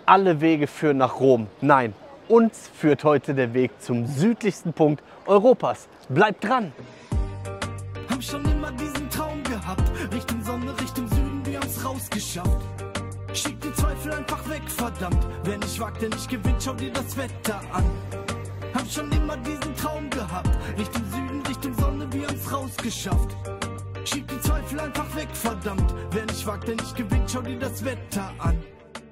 alle Wege führen nach Rom. Nein, uns führt heute der Weg zum südlichsten Punkt Europas. Bleibt dran! Hab schon immer diesen Traum gehabt, Richtung Sonne, Richtung Süden, wir haben's rausgeschafft. Schieb die Zweifel einfach weg, verdammt. Wer nicht wagt, der nicht gewinnt, schau dir das Wetter an. Hab schon immer diesen Traum gehabt, Richtung Süden, Richtung Sonne, wir haben's rausgeschafft. Schieb die Zweifel einfach weg, verdammt. Wer nicht wagt, der nicht gewinnt, schau dir das Wetter an.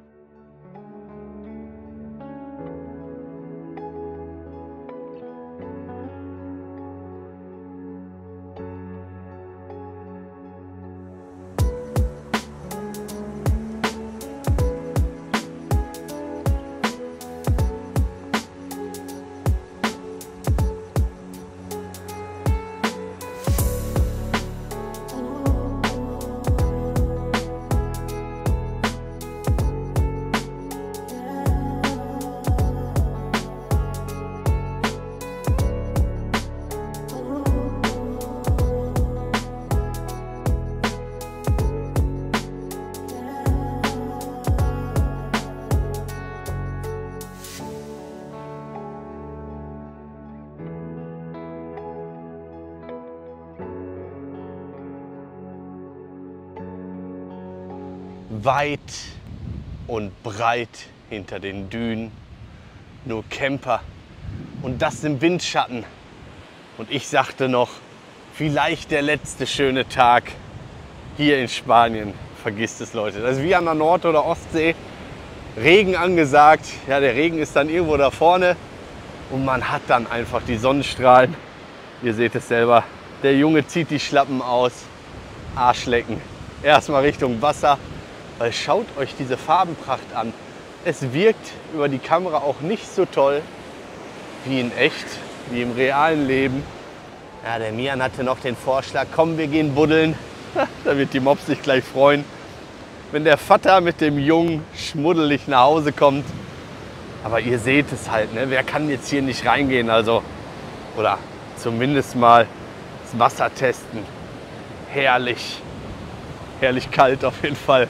Weit und breit hinter den Dünen, nur Camper und das im Windschatten. Und ich sagte noch, vielleicht der letzte schöne Tag hier in Spanien. Vergisst es, Leute. Das ist wie an der Nord- oder Ostsee. Regen angesagt. Ja, der Regen ist dann irgendwo da vorne und man hat dann einfach die Sonnenstrahlen. Ihr seht es selber. Der Junge zieht die Schlappen aus. Arschlecken. Erstmal Richtung Wasser. Weil schaut euch diese Farbenpracht an. Es wirkt über die Kamera auch nicht so toll wie in echt, wie im realen Leben. Ja, der Mian hatte noch den Vorschlag, komm, wir gehen buddeln. Da wird die Mops sich gleich freuen. Wenn der Vater mit dem Jungen schmuddelig nach Hause kommt. Aber ihr seht es halt, ne? Wer kann jetzt hier nicht reingehen? Also, oder zumindest mal das Wasser testen. Herrlich. Herrlich kalt auf jeden Fall.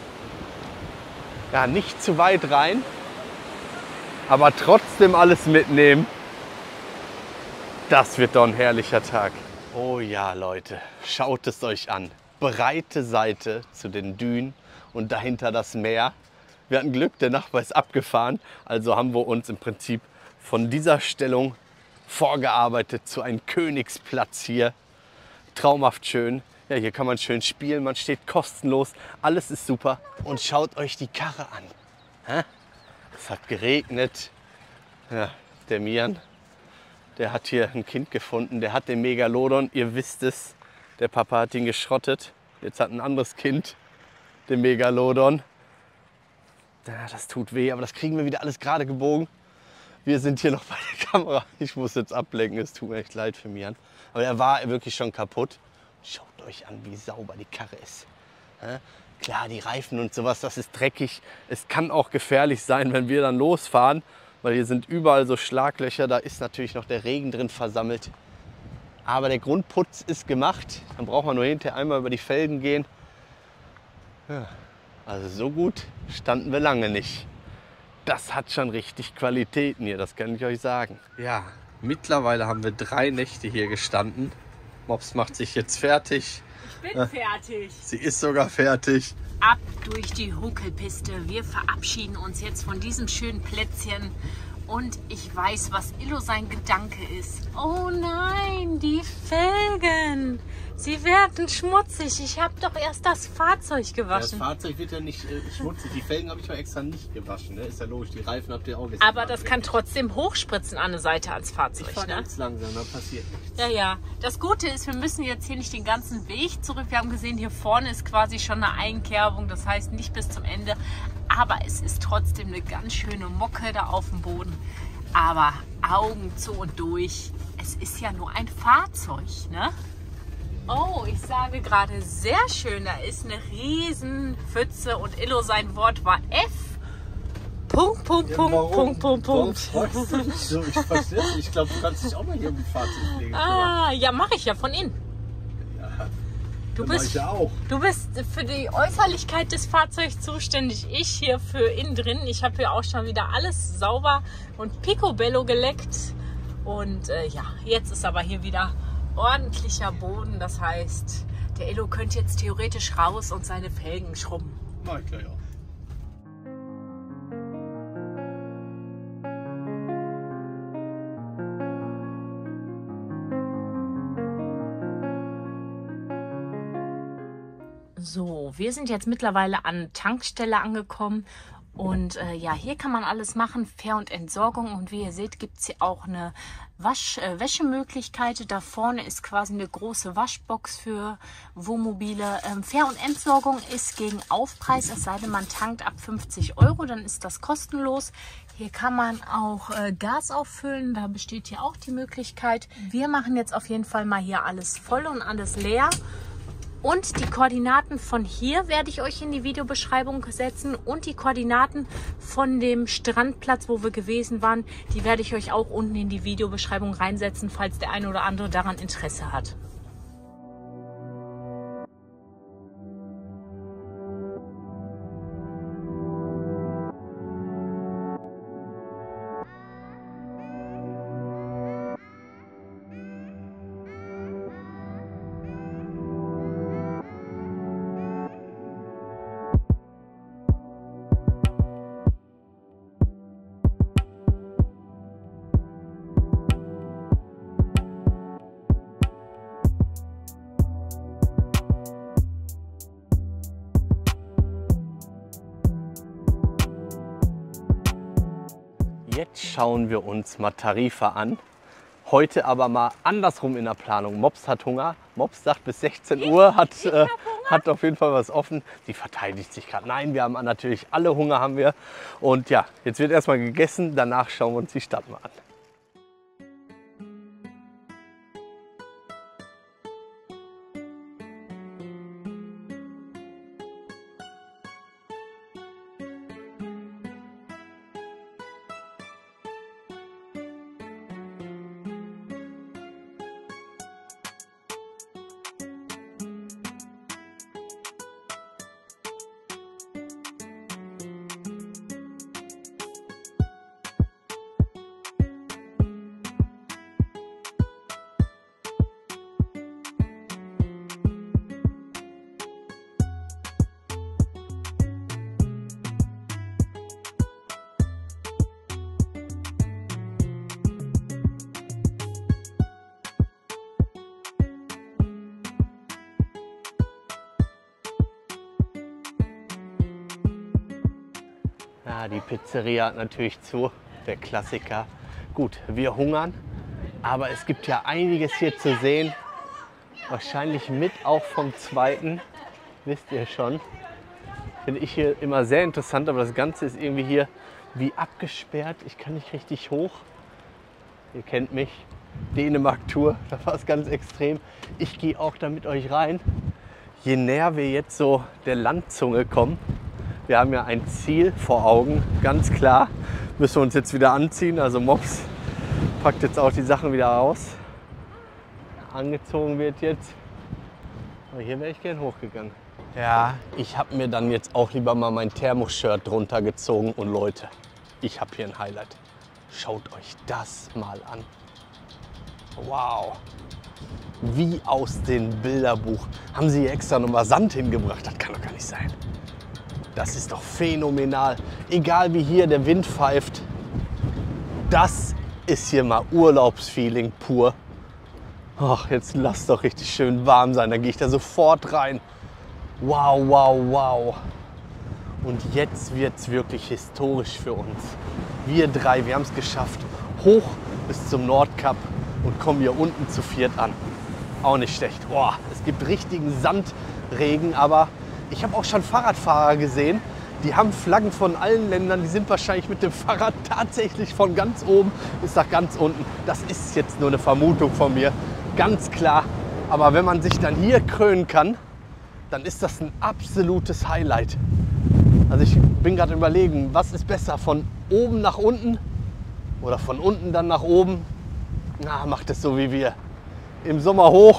Ja, nicht zu weit rein, aber trotzdem alles mitnehmen. Das wird doch ein herrlicher Tag. Oh ja, Leute, schaut es euch an. Breite Seite zu den Dünen und dahinter das Meer. Wir hatten Glück, der Nachbar ist abgefahren. Also haben wir uns im Prinzip von dieser Stellung vorgearbeitet zu einem Königsplatz hier. Traumhaft schön. Ja, hier kann man schön spielen, man steht kostenlos, alles ist super. Und schaut euch die Karre an. Es hat geregnet. Ja, der Mian, der hat hier ein Kind gefunden, der hat den Megalodon, ihr wisst es. Der Papa hat ihn geschrottet. Jetzt hat ein anderes Kind den Megalodon. Ja, das tut weh, aber das kriegen wir wieder alles gerade gebogen. Wir sind hier noch bei der Kamera. Ich muss jetzt ablenken, es tut mir echt leid für Mian. Aber er war wirklich schon kaputt. Schaut euch an, wie sauber die Karre ist. Ja, klar, die Reifen und sowas, das ist dreckig. Es kann auch gefährlich sein, wenn wir dann losfahren, weil hier sind überall so Schlaglöcher. Da ist natürlich noch der Regen drin versammelt. Aber der Grundputz ist gemacht. Dann braucht man nur hinterher einmal über die Felgen gehen. Ja, also so gut standen wir lange nicht. Das hat schon richtig Qualitäten hier, das kann ich euch sagen. Ja, mittlerweile haben wir 3 Nächte hier gestanden. Mops macht sich jetzt fertig. Ich bin fertig. Sie ist sogar fertig. Ab durch die Huckelpiste. Wir verabschieden uns jetzt von diesem schönen Plätzchen. Und ich weiß, was Illo sein Gedanke ist. Oh nein, die Felgen. Sie werden schmutzig. Ich habe doch erst das Fahrzeug gewaschen. Das Fahrzeug wird ja nicht schmutzig. Die Felgen habe ich mal extra nicht gewaschen. Ne? Ist ja logisch, die Reifen habt ihr auch gesehen. Aber das kann trotzdem hochspritzen an der Seite als Fahrzeug. Ich fahre ne? ganz langsam, da passiert nichts. Ja, ja. Das Gute ist, wir müssen jetzt hier nicht den ganzen Weg zurück. Wir haben gesehen, hier vorne ist quasi schon eine Einkerbung. Das heißt nicht bis zum Ende. Aber es ist trotzdem eine ganz schöne Mocke da auf dem Boden. Aber Augen zu und durch. Es ist ja nur ein Fahrzeug, ne? Oh, ich sage gerade sehr schön. Da ist eine Riesenpfütze und Illo, sein Wort war F. Punkt, Punkt, Ja, Punkt, warum? Punkt, Punkt, Warum Punkt. fragst du mich so? Ich verstehe es. Ich glaube, du kannst dich auch mal hier um die Fahrzeugpflege kümmern. Ah, ja, mache ich ja von innen. Ja, Du Das mach bist, ich ja auch. du bist für die Äußerlichkeit des Fahrzeugs zuständig, ich hier für innen drin. Ich habe hier auch schon wieder alles sauber und picobello geleckt. Und ja, jetzt ist aber hier wieder ordentlicher Boden. Das heißt, der Elo könnte jetzt theoretisch raus und seine Felgen schrubben. Mach ich gleich auch. So, wir sind jetzt mittlerweile an Tankstelle angekommen und ja, hier kann man alles machen, Fähr- und Entsorgung, und wie ihr seht, gibt es hier auch eine Wäschemöglichkeit. Da vorne ist quasi eine große Waschbox für Wohnmobile. Fähr- und Entsorgung ist gegen Aufpreis, es sei denn, man tankt ab 50 €, dann ist das kostenlos. Hier kann man auch Gas auffüllen, da besteht hier auch die Möglichkeit. Wir machen jetzt auf jeden Fall mal hier alles voll und alles leer. Und die Koordinaten von hier werde ich euch in die Videobeschreibung setzen und die Koordinaten von dem Strandplatz, wo wir gewesen waren, die werde ich euch auch unten in die Videobeschreibung reinsetzen, falls der eine oder andere daran Interesse hat. Jetzt schauen wir uns mal Tarife an. Heute aber mal andersrum in der Planung. Mops hat Hunger. Mops sagt bis 16 Uhr, hat auf jeden Fall was offen. Sie verteidigt sich gerade. Nein, wir haben natürlich alle Hunger haben wir. Und ja, jetzt wird erstmal gegessen. Danach schauen wir uns die Stadt mal an. Ja, die Pizzeria hat natürlich zu, der Klassiker. Gut, wir hungern, aber es gibt ja einiges hier zu sehen. Wahrscheinlich mit auch vom zweiten, wisst ihr schon. Finde ich hier immer sehr interessant, aber das Ganze ist irgendwie hier wie abgesperrt. Ich kann nicht richtig hoch. Ihr kennt mich, Dänemark-Tour, da war es ganz extrem. Ich gehe auch da mit euch rein. Je näher wir jetzt so der Landzunge kommen, wir haben ja ein Ziel vor Augen, ganz klar, müssen wir uns jetzt wieder anziehen. Also Mops packt jetzt auch die Sachen wieder raus. Angezogen wird jetzt. Aber hier wäre ich gern hochgegangen. Ja, ich habe mir dann jetzt auch lieber mal mein Thermoshirt drunter gezogen. Und Leute, ich habe hier ein Highlight. Schaut euch das mal an. Wow. Wie aus dem Bilderbuch. Haben sie hier extra nochmal Sand hingebracht? Das kann doch gar nicht sein. Das ist doch phänomenal. Egal wie hier der Wind pfeift. Das ist hier mal Urlaubsfeeling pur. Ach, jetzt lasst doch richtig schön warm sein. Dann gehe ich da sofort rein. Wow, wow, wow. Und jetzt wird es wirklich historisch für uns. Wir drei, wir haben es geschafft. Hoch bis zum Nordkap und kommen hier unten zu viert an. Auch nicht schlecht. Boah, es gibt richtigen Sandregen, aber ich habe auch schon Fahrradfahrer gesehen, die haben Flaggen von allen Ländern, die sind wahrscheinlich mit dem Fahrrad tatsächlich von ganz oben bis nach ganz unten. Das ist jetzt nur eine Vermutung von mir, ganz klar. Aber wenn man sich dann hier krönen kann, dann ist das ein absolutes Highlight. Also ich bin gerade überlegen, was ist besser, von oben nach unten oder von unten dann nach oben? Na, macht es so wie wir. Im Sommer hoch,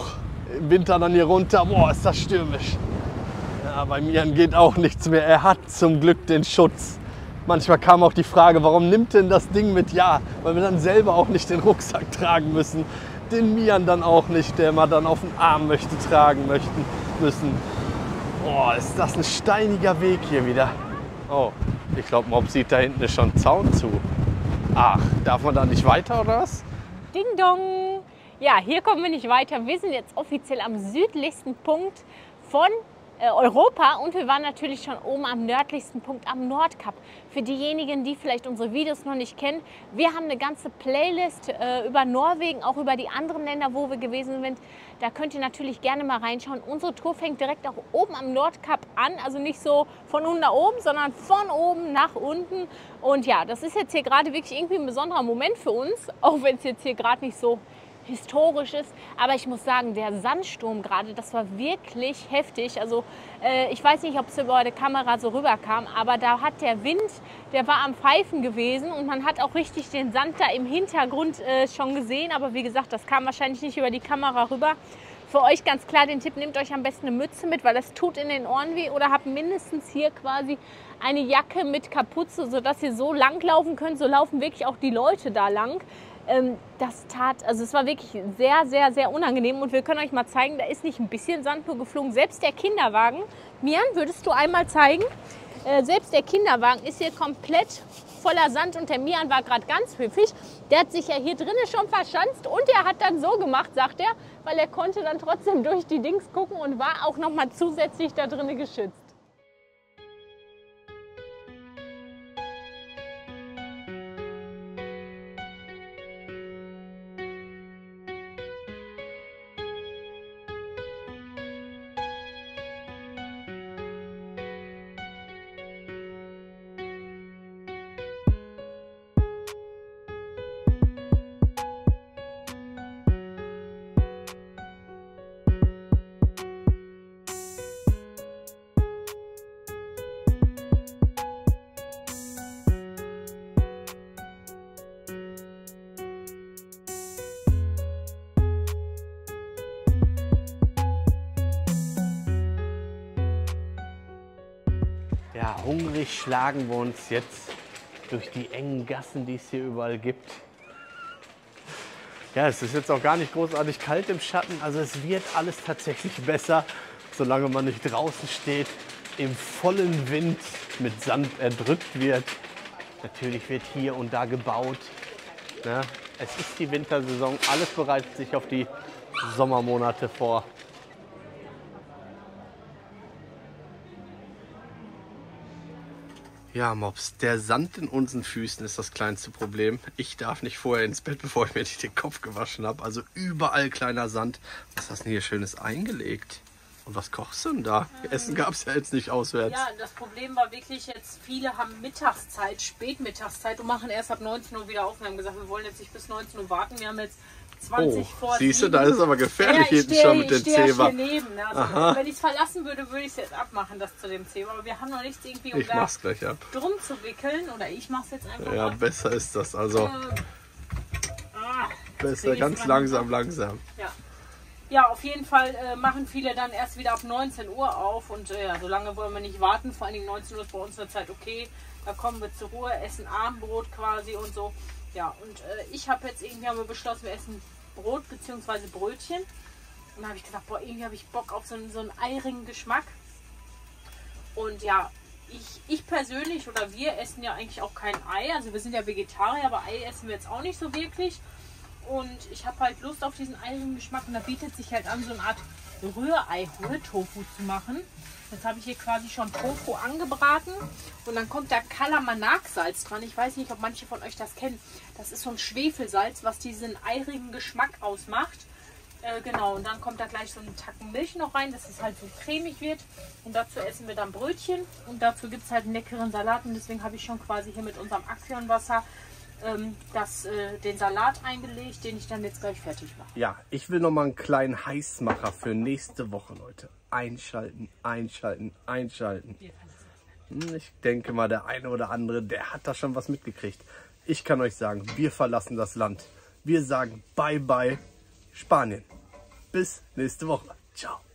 im Winter dann hier runter. Boah, ist das stürmisch. Ja, bei Mian geht auch nichts mehr. Er hat zum Glück den Schutz. Manchmal kam auch die Frage, warum nimmt denn das Ding mit? Ja, weil wir dann selber auch nicht den Rucksack tragen müssen. Den Mian dann auch nicht, der mal dann auf den Arm möchte, tragen müssen. Boah, ist das ein steiniger Weg hier wieder. Oh, ich glaube, Mob sieht da hinten ist schon Zaun zu. Ach, darf man da nicht weiter oder was? Ding dong! Ja, hier kommen wir nicht weiter. Wir sind jetzt offiziell am südlichsten Punkt von Europa und wir waren natürlich schon oben am nördlichsten Punkt am Nordkap. Für diejenigen, die vielleicht unsere Videos noch nicht kennen, wir haben eine ganze Playlist über Norwegen, auch über die anderen Länder, wo wir gewesen sind. Da könnt ihr natürlich gerne mal reinschauen. Unsere Tour fängt direkt auch oben am Nordkap an, also nicht so von unten nach oben, sondern von oben nach unten. Und ja, das ist jetzt hier gerade wirklich irgendwie ein besonderer Moment für uns, auch wenn es jetzt hier gerade nicht so historisch ist, aber ich muss sagen, der Sandsturm gerade, das war wirklich heftig. Also ich weiß nicht, ob es über die Kamera so rüberkam, aber da hat der Wind, der war am Pfeifen gewesen und man hat auch richtig den Sand da im Hintergrund schon gesehen, aber wie gesagt, das kam wahrscheinlich nicht über die Kamera rüber. Für euch ganz klar den Tipp, nehmt euch am besten eine Mütze mit, weil das tut in den Ohren weh, oder habt mindestens hier quasi eine Jacke mit Kapuze, sodass ihr so lang laufen könnt. So laufen wirklich auch die Leute da lang. Also es war wirklich sehr, sehr, sehr unangenehm und wir können euch mal zeigen, da ist nicht ein bisschen Sand nur geflogen, selbst der Kinderwagen. Mian, würdest du einmal zeigen? Selbst der Kinderwagen ist hier komplett voller Sand und der Mian war gerade ganz pfiffig. Der hat sich ja hier drinnen schon verschanzt und er hat dann so gemacht, sagt er, weil er konnte dann trotzdem durch die Dings gucken und war auch noch mal zusätzlich da drinnen geschützt. Ja, hungrig schlagen wir uns jetzt durch die engen Gassen, die es hier überall gibt. Ja, es ist jetzt auch gar nicht großartig kalt im Schatten, also es wird alles tatsächlich besser, solange man nicht draußen steht, im vollen Wind mit Sand erdrückt wird. Natürlich wird hier und da gebaut. Ja, es ist die Wintersaison, alles bereitet sich auf die Sommermonate vor. Ja, Mops, der Sand in unseren Füßen ist das kleinste Problem. Ich darf nicht vorher ins Bett, bevor ich mir nicht den Kopf gewaschen habe. Also überall kleiner Sand. Was hast du denn hier Schönes eingelegt? Und was kochst du denn da? Essen gab es ja jetzt nicht auswärts. Ja, das Problem war wirklich jetzt, viele haben Mittagszeit, Spätmittagszeit und machen erst ab 19 Uhr wieder auf. Wir haben gesagt, wir wollen jetzt nicht bis 19 Uhr warten. Wir haben jetzt 20 vor 7. Siehst du, da ist es aber gefährlich hinten schon mit dem Zewa. Also, wenn ich es verlassen würde, würde ich es jetzt abmachen, das zu dem Zewa. Aber wir haben noch nichts irgendwie, um ich mach's gleich ab. Drum zu wickeln. Oder ich mach's jetzt einfach Ja, ab. besser ist das. Also besser ganz langsam. Ja. Ja, auf jeden Fall machen viele dann erst wieder ab 19 Uhr auf. Und ja, so lange wollen wir nicht warten. Vor allen Dingen 19 Uhr ist bei uns eine Zeit okay. Da kommen wir zur Ruhe, essen Abendbrot quasi und so. Ja, und ich habe jetzt irgendwie, haben wir beschlossen, wir essen Brot bzw. Brötchen. Und da habe ich gesagt, boah, irgendwie habe ich Bock auf so einen eirigen Geschmack. Und ja, ich persönlich oder wir essen ja eigentlich auch kein Ei. Also wir sind ja Vegetarier, aber Ei essen wir jetzt auch nicht so wirklich. Und ich habe halt Lust auf diesen eirigen Geschmack. Und da bietet sich halt an, so eine Art Rührei-Tofu zu machen. Jetzt habe ich hier quasi schon Tofu angebraten und dann kommt da Kalamanak-Salz dran. Ich weiß nicht, ob manche von euch das kennen. Das ist so ein Schwefelsalz, was diesen eirigen Geschmack ausmacht. Genau, und dann kommt da gleich so ein Tacken Milch noch rein, dass es halt so cremig wird. Und dazu essen wir dann Brötchen und dazu gibt es halt einen leckeren Salat. Und deswegen habe ich schon quasi hier mit unserem Axionwasser den Salat eingelegt, den ich dann jetzt gleich fertig mache. Ja, ich will noch mal einen kleinen Heißmacher für nächste Woche, Leute. Einschalten. Ich denke mal, der eine oder andere, der hat da schon was mitgekriegt. Ich kann euch sagen, wir verlassen das Land. Wir sagen Bye-bye Spanien. bis nächste Woche. Ciao.